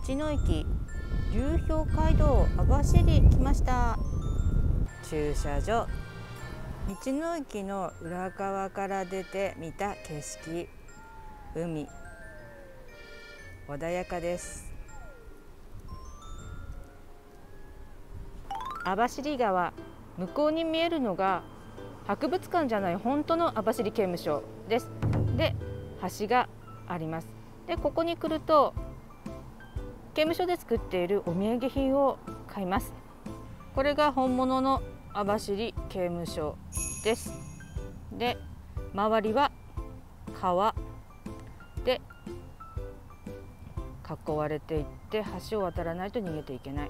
道の駅流氷街道網走来ました。駐車場、道の駅の裏側から出て見た景色、海穏やかです。網走川、向こうに見えるのが博物館じゃない本当の網走刑務所です。で、橋があります。で、ここに来ると刑務所で作っているお土産品を買います。これが本物の網走刑務所です。で、周りは川で囲われていって、橋を渡らないと逃げていけない。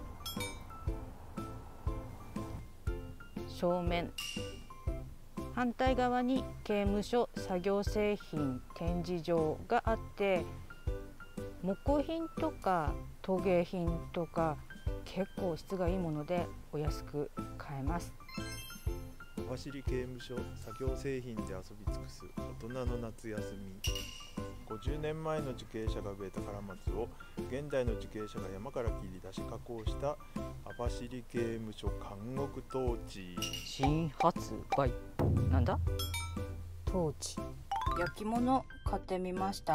正面反対側に刑務所作業製品展示場があって、木品とか陶芸品とか結構質がいいものでお安く買えます。 網走刑務所、作業製品で遊び尽くす大人の夏休み。50年前の受刑者が植えたカラマツを現代の受刑者が山から切り出し加工した網走刑務所監獄トーチ。 新発売。なんだ？トーチ。焼き物買ってみました。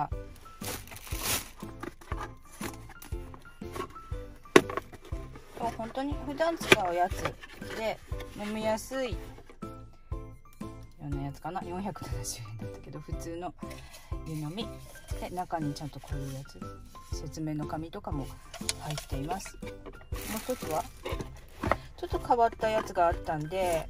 本当に普段使うやつで飲みやすいようなやつかな。470円だったけど、普通の湯飲みで、中にちゃんとこういうやつ説明の紙とかも入っています。もう一つはちょっと変わったやつがあったんで、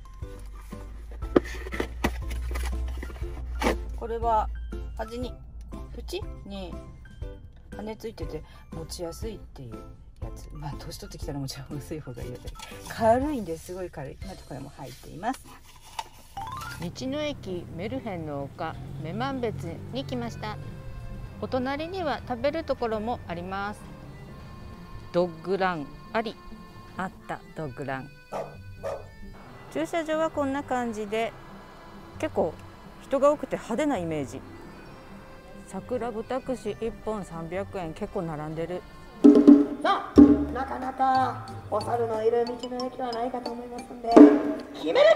これは端に縁に羽ついてて持ちやすいっていうやつ。まあ年取ってきたらもちろん薄い方がいいよね。軽いんですごい軽い。またこれも入っています。道の駅メルヘンの丘女満別に来ました。お隣には食べるところもあります。ドッグランあり。あった、ドッグラン。駐車場はこんな感じで結構人が多くて派手なイメージ。桜ブタクシー1本300円、結構並んでる。 さあ、なかなかお猿のいる道の駅はないかと思いますんで、決める。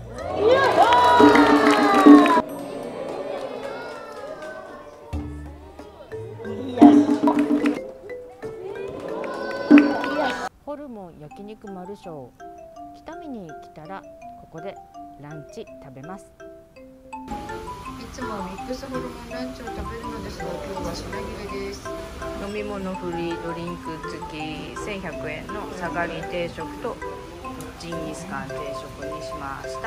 ホルモン焼肉マルショー、北見に来たらここでランチ食べます。 いつもミックスホルモンランチを食べるのですが、今日は品切れです。 飲み物フリードリンク付き1100円のサガリ定食とジンギスカン定食にしました。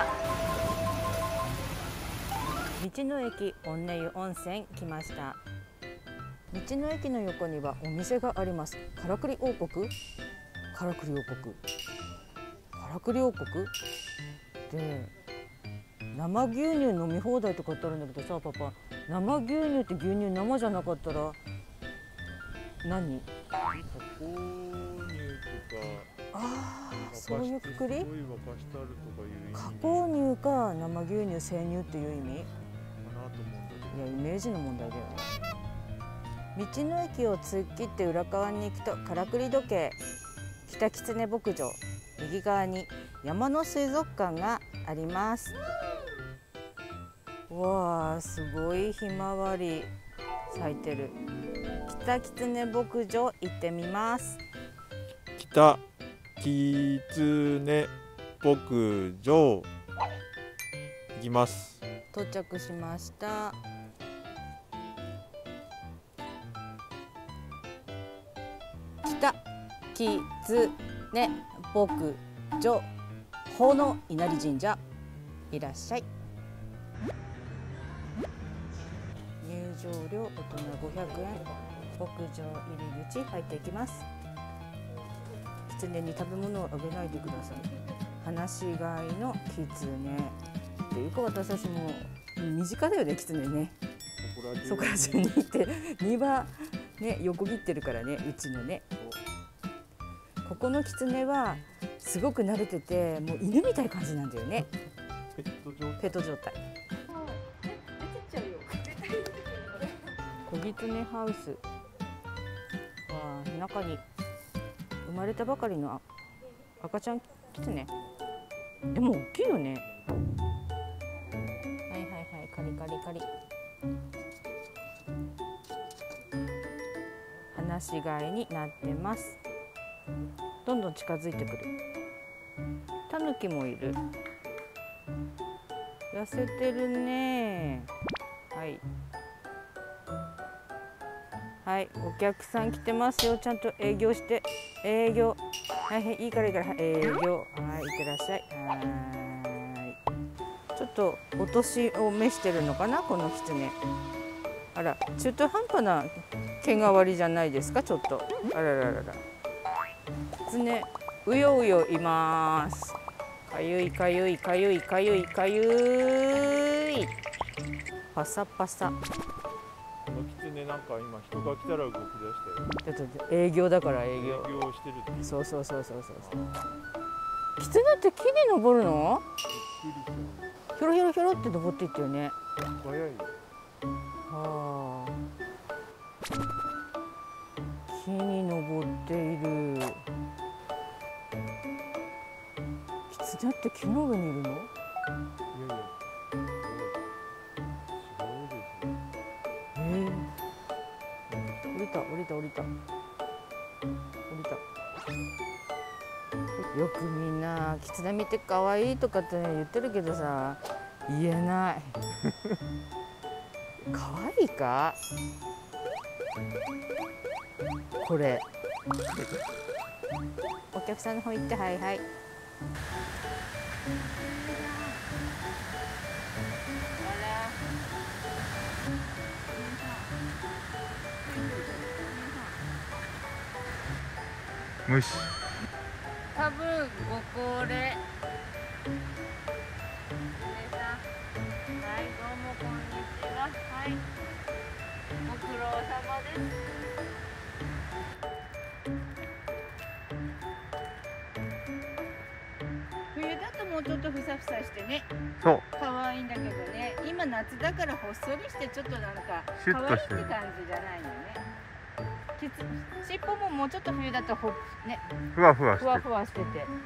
道の駅オンネ湯温泉来ました。道の駅の横にはお店があります。からくり王国、からくり王国、からくり王国で生牛乳飲み放題とかってあるんだけどさ、パパ、生牛乳って牛乳生じゃなかったら何？ 加工乳とか、 ああ、そういうくくり？ すごい沸かしてあるとかいう意味加工乳か生牛乳、生乳っていう意味かなと思うんだけど。 いや、イメージの問題だよね。道の駅を突っ切って裏側に行くとからくり時計、北狐牧場、右側に山の水族館があります。わあ、すごいひまわり咲いてる。北狐牧場行ってみます。 北狐牧場行きます。 到着しました。北狐牧場奉納稲荷神社、いらっしゃい。入場料大人500円。牧場入り口入っていきます。狐に食べ物をあげないでください。放し飼いの狐っていうか、私たちも身近だよね、狐ね。そこら中にいて庭ね、横切ってるからね、うちのね。ここの狐はすごく慣れてて、もう犬みたいな感じなんだよね。 ペット状態。小狐ハウス。わあ、 中に生まれたばかりの赤ちゃんキツネ。でも大きいよね。はいはいはい、カリカリカリ。放し飼いになってます。どんどん近づいてくる。タヌキもいる。痩せてるね。はい。はい、お客さん来てますよ。ちゃんと営業して。営業。はい、いいからいいから。営業。はい、いってらっしゃい。はい。ちょっとお年を召してるのかな、このキツネ。あら、中途半端な毛変わりじゃないですか、ちょっと。あらららら。キツネ、うようよいます。かゆいかゆいかゆいかゆいかゆい。パサパサ。 このキツネなんか今人が来たら動き出したよ。 だって営業だから営業。 営業してるっていう。 そうそうそうそうそう。キツネって木に登るの？ びっくりした。 ひょろひょろひょろって登っていったよね。 早いよ。 はあ。木に登っている。キツネって木の上にいるの？ いやいや。すごいですね。 降りた降りた降りた降りた。よくみんなキツネ見て可愛いとかって言ってるけどさ、言えない。可愛いか？これ。お客さんの方行って、はいはい。 虫。 多分ご高齢。はい、どうもこんにちは。はい、ご苦労様です。冬だともうちょっとふさふさしてね、 そう。 可愛いんだけどね。今夏だからほっそりしてちょっとなんかシュ可愛いってッとしてる感じじゃないよね。尻尾ももうちょっと冬だとね、 ふわふわしてる。 ふわふわしてて。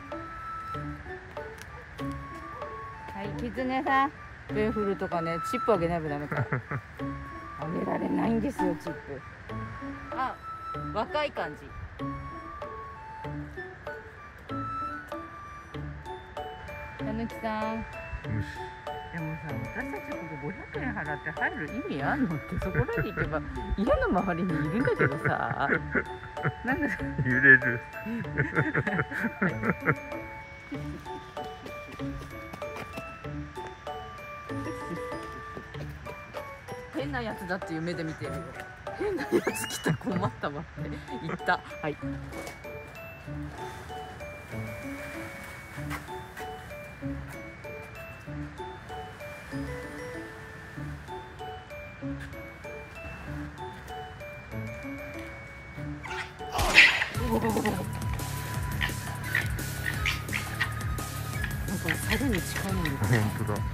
はい、キツネさん、ペンフルとかね、チップあげないとダメか。あげられないんですよ、チップ。あ、若い感じ。たぬきさん。でもさ、私たちここ500円払って入る意味あんのって、そこらに行けば家の周りにいるんだけどさ。なんで揺れる。 変なやつだっていう目で見てるよ。変なやつ来た、困ったわって言った。はい。なんか猿に近いんですよ。 本当だ。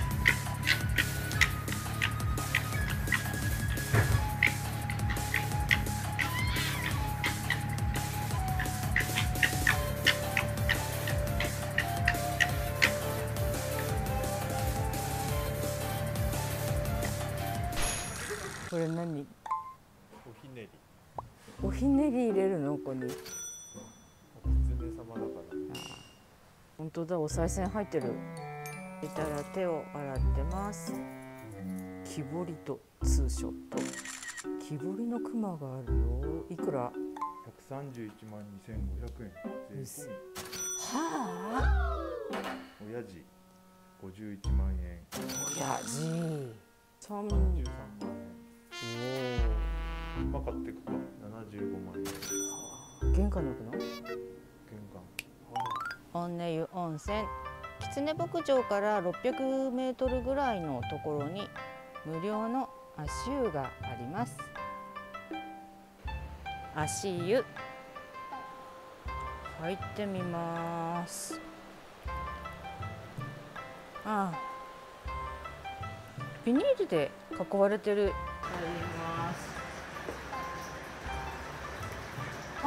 これ何？ おひねり。 おひねり入れるのここに。 おキツネ様だから。 本当だ、お賽銭入ってる。そしたら手を洗ってます。木彫りとツーショット。木彫りのクマがあるよ。いくら 131万2500円。税込み。 はあ。 親父51万円。 親父 33万円。 おまあ買ってくか。75万円。 お。玄関の奥の玄関。 温根湯温泉。狐牧場から600メートルぐらいのところに無料の足湯があります。足湯入ってみます。ああ、ビニールで囲われてる。入ります。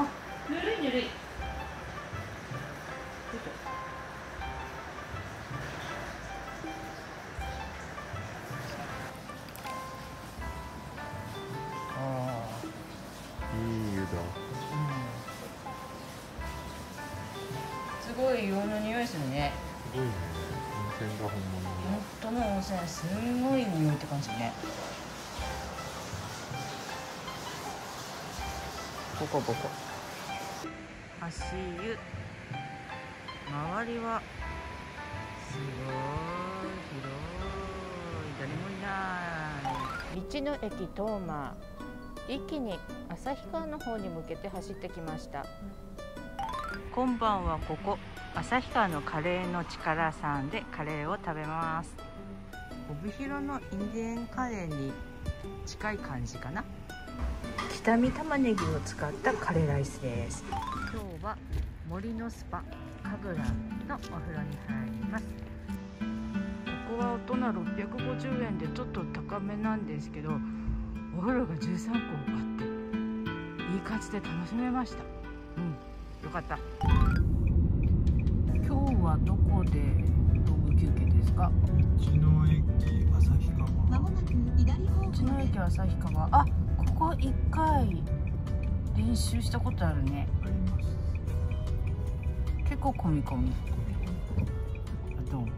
すごい硫黄の匂いするね。 すごいね。温泉が本物の。 本当の温泉、すごい匂いって感じね。ここ足湯。周りはすごい広い、誰もいない。道の駅トーマー、一気に旭川の方に向けて走ってきました。今晩はここ旭川のカレーの力さんでカレーを食べます。帯広のインディアンカレーに近い感じかな。刻み玉ねぎを使ったカレーライスです。今日は森のスパ神楽のお風呂に入ります。ここは大人650円でちょっと高めなんですけど、お風呂が13個あっていい感じで楽しめました。よかった。今日はどこでロング休憩ですか？ 道の駅旭川。 道の駅旭川。あ、ここ1回練習したことあるね。 あります。 結構込み込み。どう？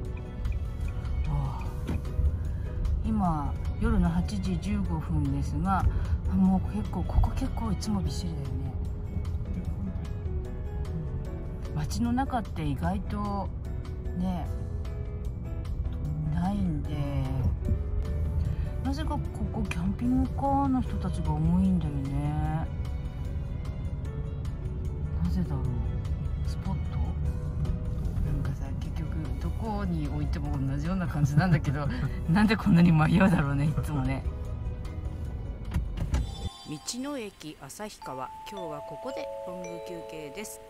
今夜の8時15分ですが、もうここ結構いつもびっしりだよね。街の中って意外とねないんで、なぜかここキャンピングカーの人たちが多いんだよね。なぜだろう。スポットなんかさ、結局どこに置いても同じような感じなんだけどなんでこんなに迷うだろうね、いつもね。道の駅旭川、今日はここでロング休憩です。